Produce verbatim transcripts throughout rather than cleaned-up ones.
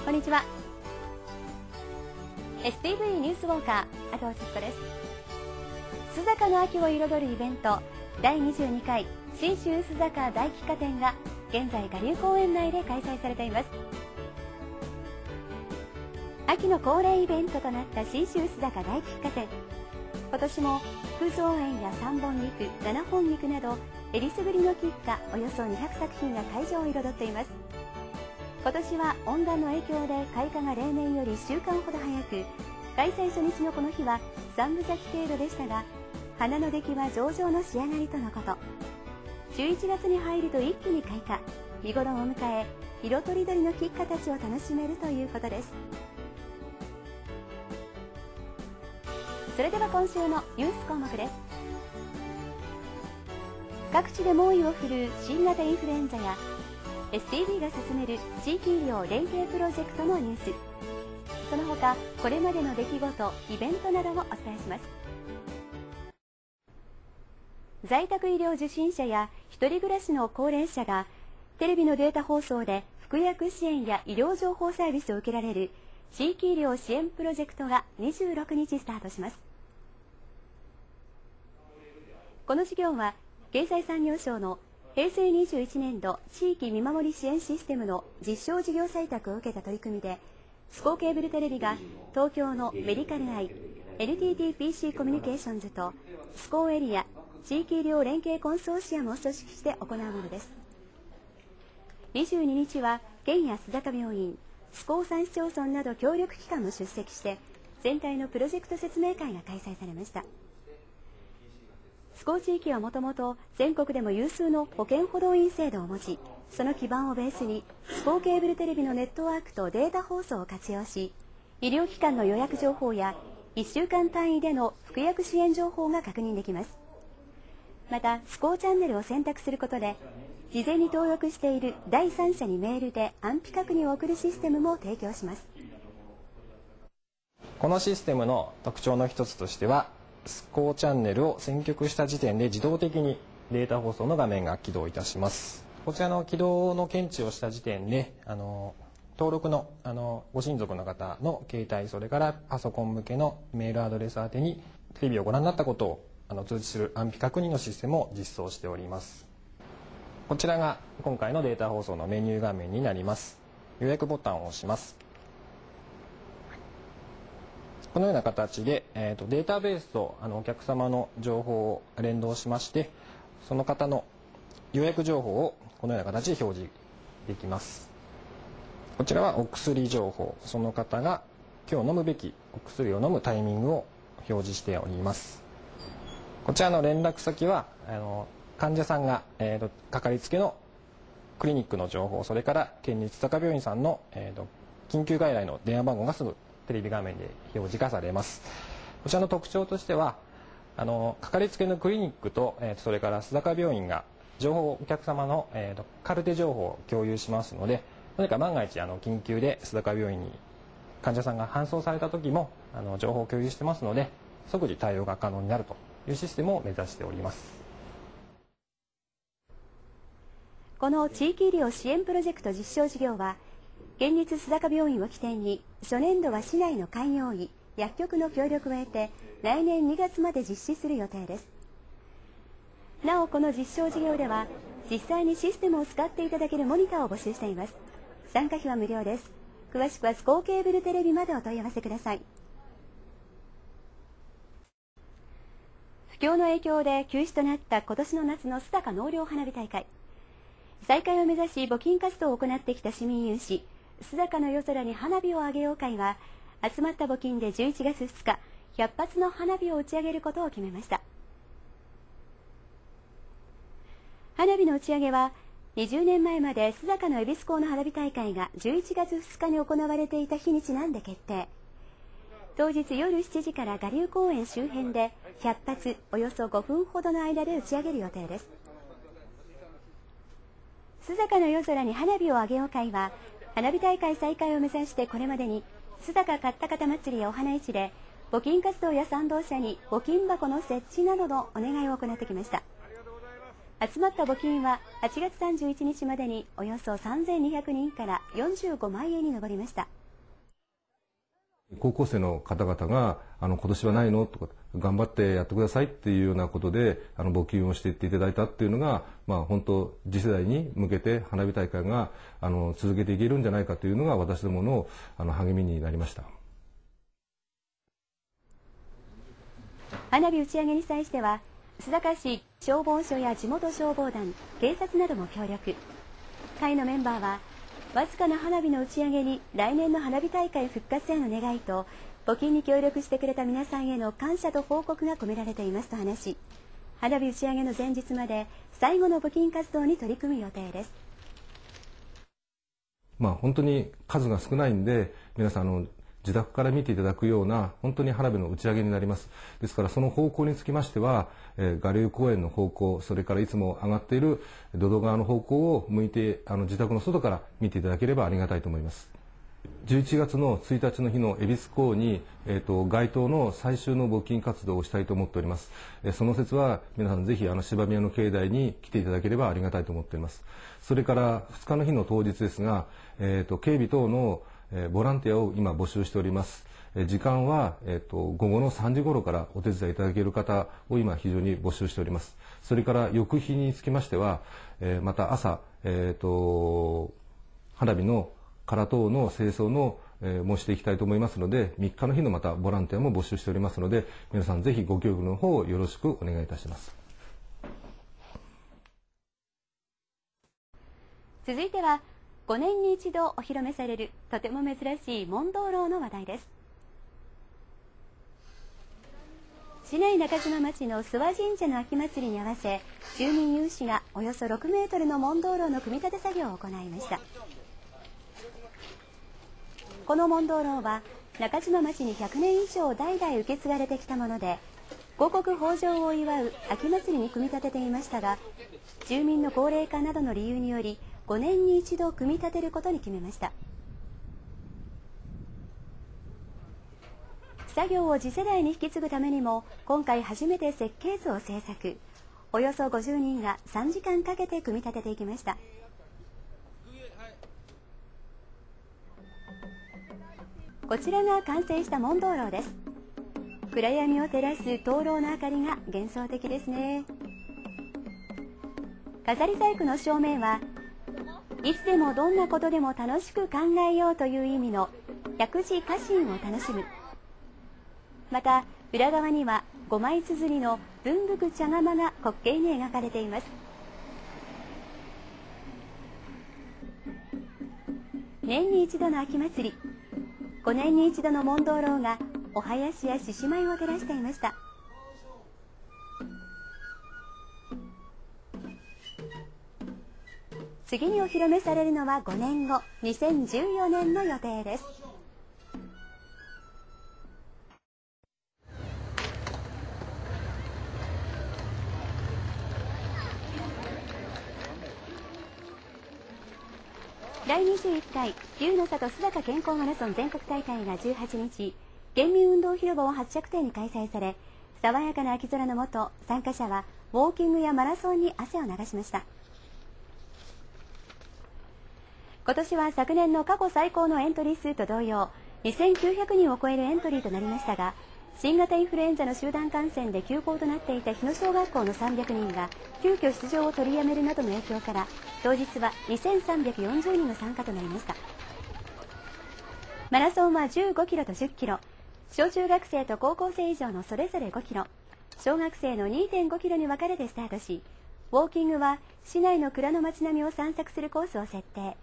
こんにちは。 エスティーブイ ニュースウォーカー赤尾千子です。須坂の秋を彩るイベントだいにじゅうにかい信州須坂大菊花展が現在我流公園内で開催されています。秋の恒例イベントとなった信州須坂大菊花展、今年も福蔵園や三本菊、七本菊などえりすぐりの菊花およそにひゃくさく品が会場を彩っています。今年は温暖の影響で開花が例年よりいっしゅうかんほど早く、開催初日のこの日は三分咲き程度でしたが、花の出来は上々の仕上がりとのこと。じゅういちがつに入ると一気に開花、見頃を迎え、色とりどりの菊花たちを楽しめるということです。それでは今週のニュース項目です。各地で猛威を振るう新型インフルエンザや エスティービー が進める地域医療連携プロジェクトのニュース、その他これまでの出来事、イベントなどをお伝えします。在宅医療受診者や一人暮らしの高齢者がテレビのデータ放送で服薬支援や医療情報サービスを受けられる地域医療支援プロジェクトがにじゅうろくにちスタートします。この事業は経済産業省の平成にじゅういちねんど地域見守り支援システムの実証事業採択を受けた取り組みで、スコーケーブルテレビが東京のメディカルアイ、エヌティーティーピーシー コミュニケーションズとスコーエリア地域医療連携コンソーシアムを組織して行うものです。にじゅうににちは県や須坂病院、スコーさん市町村など協力機関も出席して全体のプロジェクト説明会が開催されました。スコー地域はもともと全国でも有数の保健補導員制度を持ち、その基盤をベースにスコーケーブルテレビのネットワークとデータ放送を活用し、医療機関の予約情報やいっしゅうかん単位での服薬支援情報が確認できます。またスコーチャンネルを選択することで事前に登録している第三者にメールで安否確認を送るシステムも提供します。 このシステムの特徴の一つとしては、スコーチャンネルを選曲した時点で自動的にデータ放送の画面が起動いたします。こちらの起動の検知をした時点であの登録のあのご親族の方の携帯、それからパソコン向けのメールアドレス宛てにテレビをご覧になったことをあの通知する安否確認のシステムを実装しております。こちらが今回のデータ放送のメニュー画面になります。予約ボタンを押します。このような形で、えーと、データベースとあのお客様の情報を連動しまして、その方の予約情報をこのような形で表示できます。こちらはお薬情報、その方が今日飲むべきお薬を飲むタイミングを表示しております。こちらの連絡先はあの患者さんが、えーと、かかりつけのクリニックの情報、それから県立坂病院さんの、えーと、緊急外来の電話番号がすぐテレビ画面で表示化されます。こちらの特徴としては、あのかかりつけのクリニックと、えー、それから須坂病院が情報お客様の、えーと、カルテ情報を共有しますので、何か万が一あの緊急で須坂病院に患者さんが搬送された時もあの情報を共有してますので、即時対応が可能になるというシステムを目指しております。 この地域医療支援プロジェクト実証事業は、県立須坂病院を起点に初年度は市内の開業医、薬局の協力を得て来年にがつまで実施する予定です。なおこの実証事業では実際にシステムを使っていただけるモニターを募集しています。参加費は無料です。詳しくはスコーケーブルテレビまでお問い合わせください。不況の影響で休止となった今年の夏の須坂納涼花火大会、再開を目指し募金活動を行ってきた市民有志須坂の夜空に花火を上げよう会は、集まった募金でじゅういちがつふつかひゃっぱつの花火を打ち上げることを決めました。花火の打ち上げはにじゅうねんまえまで須坂の恵比寿港の花火大会がじゅういちがつふつかに行われていた日にちなんで決定。当日夜しちじから我流公園周辺でひゃっぱつおよそごふんほどの間で打ち上げる予定です。須坂の夜空に花火を上げよう会は、花火大会再開を目指してこれまでに須坂かったかた祭りやお花市で募金活動や賛同者に募金箱の設置などのお願いを行ってきました。集まった募金ははちがつさんじゅういちにちまでにおよそさんぜんにひゃくにんからよんじゅうごまんえんに上りました。 高校生の方々があの今年はないのとか頑張ってやってくださいっていうようなことであの募金をしていっていただいたっていうのが、まあ、本当次世代に向けて花火大会があの続けていけるんじゃないかというのが私どものあの励みになりました。 花火打ち上げに際しては須坂市消防署や地元消防団、警察なども協力。会のメンバーはわずかな花火の打ち上げに来年の花火大会復活への願いと募金に協力してくれた皆さんへの感謝と報告が込められていますと話し、花火打ち上げの前日まで最後の募金活動に取り組む予定です。 まあ、本当に数が少ないんで皆さんあの自宅から見ていただくような本当に花火の打ち上げになります。ですからその方向につきましては、えー、我流公園の方向、それからいつも上がっている土戸川の方向を向いてあの自宅の外から見ていただければありがたいと思います。じゅういちがつのついたちの日の恵比寿港に、えー、と街頭の最終の募金活動をしたいと思っております。えー、その節は皆さんぜひあの芝宮の境内に来ていただければありがたいと思っております。それからふつかの日の当日ですが、えー、と警備等のえー、ボランティアを今募集しております。えー、時間は、えー、と午後のさんじ頃からお手伝いいただける方を今非常に募集しております。それから翌日につきましては、えー、また朝、えー、と花火の空等の清掃の、えー、もしていきたいと思いますので、みっかの日のまたボランティアも募集しておりますので、皆さんぜひご協力の方をよろしくお願いいたします。 続いてはごねんに一度お披露目されるとても珍しい問答楼の話題です。市内中島町の諏訪神社の秋祭りに合わせ、住民有志がおよそろくメートルの問答楼の組み立て作業を行いました。この問答楼は中島町にひゃくねん以上代々受け継がれてきたもので、五穀豊穣を祝う秋祭りに組み立てていましたが、住民の高齢化などの理由によりごねんに一度組み立てることに決めました。作業を次世代に引き継ぐためにも今回初めて設計図を制作。およそごじゅうにんがさんじかんかけて組み立てていきました。こちらが完成した問答楼です。暗闇を照らす灯籠の明かりが幻想的ですね。飾り細工の正面はいつでもどんなことでも楽しく考えようという意味の百字家臣を楽しむ。また裏側にはごまい綴りの文福茶釜が滑稽に描かれています。年に一度の秋祭り、ごねんに一度の問答楼がお囃子や獅子舞を照らしていました。次にお披露目されるのはごねんご、にせんじゅうよねんの予定です。だいにじゅういっかい龍の里須坂健康マラソン全国大会がじゅうはちにち、県民運動広場を発着点に開催され、爽やかな秋空の下、参加者はウォーキングやマラソンに汗を流しました。今年は昨年の過去最高のエントリー数と同様、にせんきゅうひゃくにんを超えるエントリーとなりましたが、新型インフルエンザの集団感染で休校となっていた日野小学校のさんびゃくにんが急遽出場を取りやめるなどの影響から、当日はにせんさんびゃくよんじゅうにんの参加となりました。マラソンはじゅうごキロとじゅっキロ、小中学生と高校生以上のそれぞれごキロ、小学生の にてんごキロに分かれてスタートし、ウォーキングは市内の蔵の街並みを散策するコースを設定。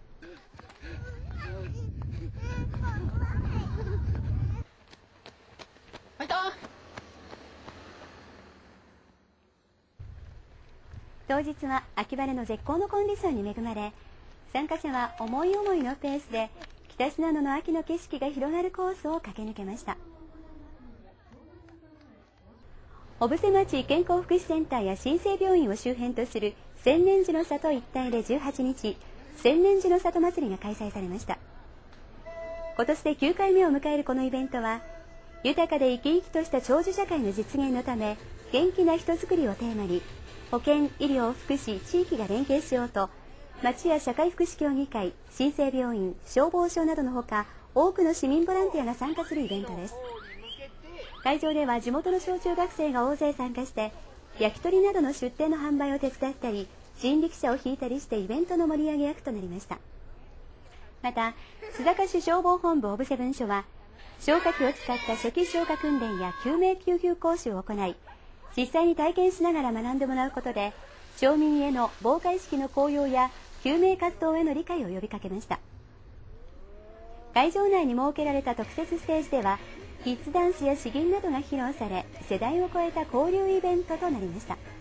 当日は秋晴れの絶好のコンディションに恵まれ、参加者は思い思いのペースで北信濃の秋の景色が広がるコースを駆け抜けました。小布施町健康福祉センターや新生病院を周辺とする千年寺の里一帯でじゅうはちにち、千年寺の里祭りが開催されました。今年できゅうかいめを迎えるこのイベントは、豊かで生き生きとした長寿社会の実現のため、元気な人づくりをテーマに、保健、医療、福祉、地域が連携しようと、町や社会福祉協議会、新生病院、消防署などのほか、 多くの市民ボランティアが参加するイベントです。会場では地元の小中学生が大勢参加して、焼き鳥などの出店の販売を手伝ったり、人力車を引いたりしてイベントの盛り上げ役となりました。また、須坂市消防本部オブセブン署は、消火器を使った初期消火訓練や救命救急講習を行い、実際に体験しながら学んでもらうことで、町民への防火意識の向上や救命活動への理解を呼びかけました。会場内に設けられた特設ステージでは、キッズダンスや詩吟などが披露され、世代を超えた交流イベントとなりました。